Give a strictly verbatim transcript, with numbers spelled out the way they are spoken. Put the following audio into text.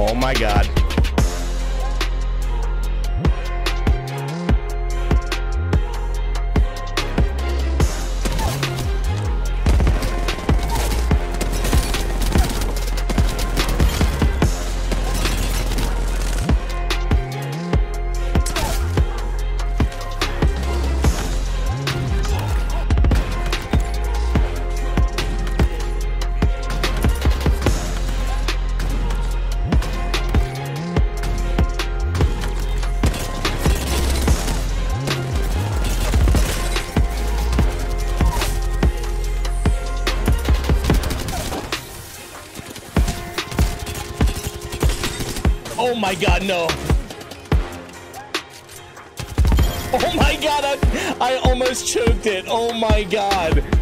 Oh my god. Oh my god, no. Oh my god, I, I almost choked it. Oh my god.